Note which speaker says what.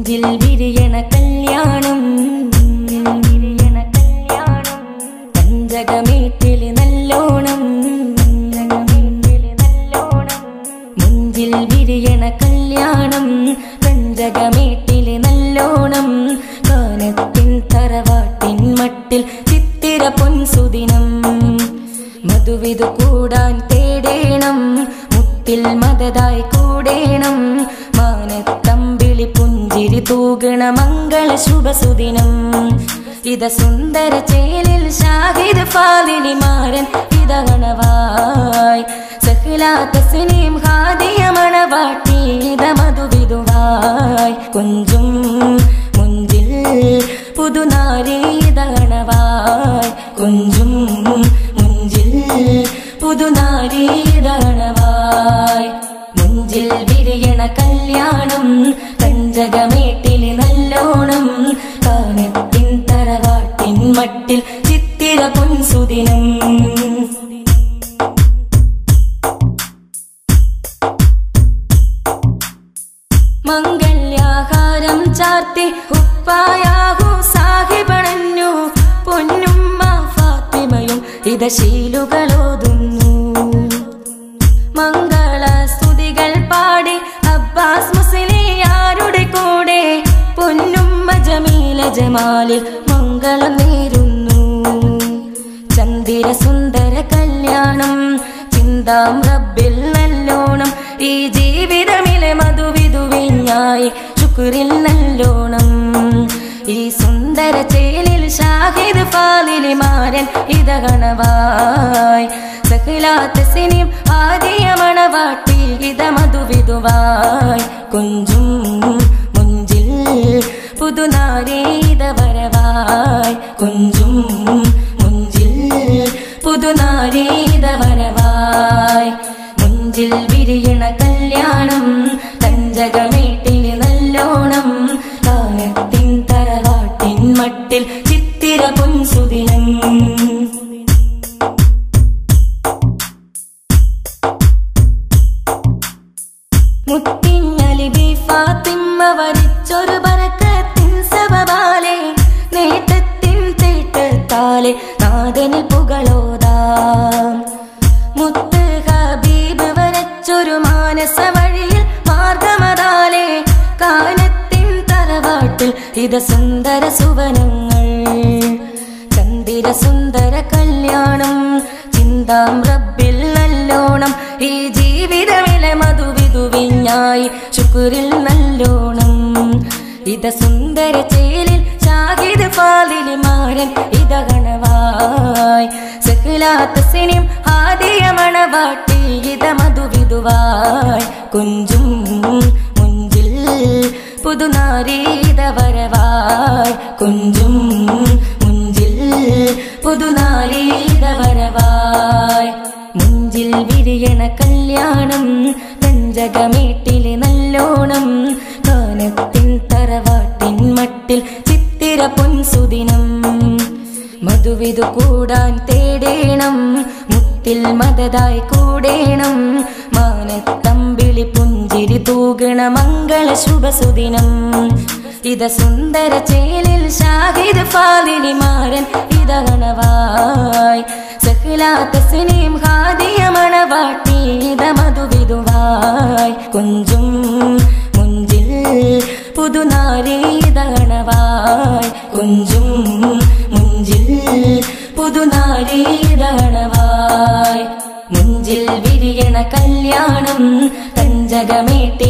Speaker 1: മുഞ്ചിൽ വിരിയണ കല്യാണം പഞ്ചകമേട്ടിൽ നല്ലോണം മുഞ്ചിൽ വിരിയണ കല്യാണം പഞ്ചകമേട്ടിൽ നല്ലോണം കാനത്തിൻ തറവാട്ടിൻ മട്ടിൽ ചിത്തിര പൊൻസുദിനം മധുവിധു കൂടാൻ തേടേണം മുത്തിൽ മദതായി കൂടേണം മാനത്തമ്പിളി പുഞ്ചിരി തൂകണ മംഗള ശുഭസുദിനം ഇത സുന്ദര ചേലിൽ ഷാഹിദ് ഫാദിലി മാരൻ ഇതഗണവായ് സഹ്ലാ തസ്നീം ഹാദിയ മണവാട്ടി ഇത മധുവിധുവായ് കുഞ്ചും മുഞ്ചിൽ പുതുനാരി ഇതഗണവായ് കുഞ്ചും മുഞ്ചിൽ പുതുനാരി ഇതഗണവായ് മുഞ്ചിൽ വിരിയണ കല്യാണം പഞ്ചകമേട്ടിൽ നല്ലോണം കാനത്തിൻ തറവാട്ടിൻ മട്ടിൽ ചിത്തിര പൊൻസുദിനം മംഗല്യാഹാരം ചാർത്തി ഉപ്പായാഹു സാഹിബണഞ്ഞു പൊന്നുമ്മ ഫാത്തിമയും ഇത ശീലുകളോതുന്നു മംഗള സ്തുതികൾ പാടി അബ്ബാസ് മുസ്ലിയാരുടെ കൂടെ പൊന്നുമ്മ ജമീല ജമാലിൽ മംഗളം നേരുന്നു ചന്ദിര സുന്ദര കല്യാണം ചിന്താം റബ്ബിൽ നല്ലോണം ഈ ജീവിതമിലെ മധുവിധുവിഞ്ഞായി ശുക്രിൽ നല്ലോണം ഈ സുന്ദര ചേലിൽ ഷാഹിദ് ഫാദിലി മാരൻ ഇതഗണവായ് സഹ്ലാ തസ്നീം ഹാദിയ മണവാട്ടി ഇത മധുവിധുവായ് കുഞ്ചും മുഞ്ചിൽ പുതുനാരി ഇത വരവായ് കുഞ്ചും മുഞ്ചിൽ പുതുനാരി ഇത വരവായ് മുഞ്ചിൽ വിരിയണ കല്യാണം പഞ്ചകമേട്ടിൽ നല്ലോണം കാനത്തിൻ തറവാട്ടിൻ മട്ടിൽ ചിത്തിര പൊൻസുദിനം മുത്തിഞ്ഞലിബി ഫാത്തിമ്മ വരിച്ചൊരു ബറക്കത്തിൻ സബബാലെ നേട്ടത്തിൻ തേട്ടത്താലെ നാദനിൽ പുകളോതാം മുത്ത് ഹബീബ് വരച്ചൊരു മാനസ വഴിയിൽ മാർഗമതാലെ കാനത്തിൻ തറവാട്ടിൽ ഇത സുന്ദര സുവനങ്ങൾ ചന്ദിര സുന്ദര കല്യാണം ചിന്താം റബ്ബിൽ നല്ലോണം ഈ ജീവിതമിലെ മധുവിധുവിഞ്ഞായി ശുക്രിൽ നല്ലോണം ഇത സുന്ദര ചേലിൽ ഷാഹിദ് ഫാദിലി മാരൻ ഇതഗണവായ് സഹ്ലാ തസ്നീം ഹാദിയ മണവാട്ടി ഇത മധുവിധുവായ് കുഞ്ചും മുഞ്ചിൽ പുതുനാരി ഇത വരവായ് കുഞ്ചും മുഞ്ചിൽ പുതുനാരി ഇത വരവായ് മുഞ്ചിൽ വിരിയണ കല്യാണം പഞ്ചകമേട്ടിൽ നല്ലോണം കാനത്തിൻ തറവാട്ടിൻ മട്ടിൽ ചിത്തിര പൊൻസുദിനം മധുവിധു കൂടാൻ തേടേണം മുത്തിൽ മദതായി കൂടേണം മാനത്തമ്പിളി പുഞ്ചിരി തൂകണ മംഗള ശുഭസുദിനം ഇത സുന്ദര ചേലിൽ ഷാഹിദ് ഫാദിലി മാരൻ ഇതഗണവായ് സഹ്ലാ തസ്നീം ഹാദിയ മണവാട്ടി ഇത മധുവിധുവായ് കുഞ്ചും മുഞ്ചിൽ പുതുനാരി ഇതഗണവായ് കുഞ്ചും മുഞ്ചിൽ പുതുനാരി ഇതഗണവായ് മുഞ്ചിൽ വിരിയണ കല്യാണം പഞ്ചകമേട്ടിൽ